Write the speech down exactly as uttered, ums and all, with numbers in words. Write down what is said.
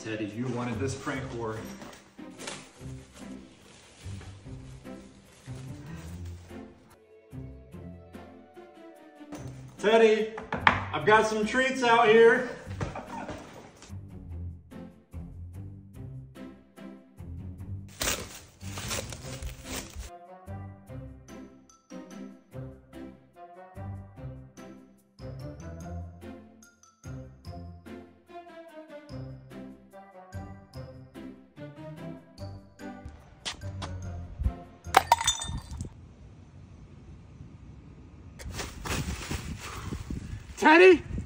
Teddy, you wanted this prank war. Teddy, I've got some treats out here. Teddy?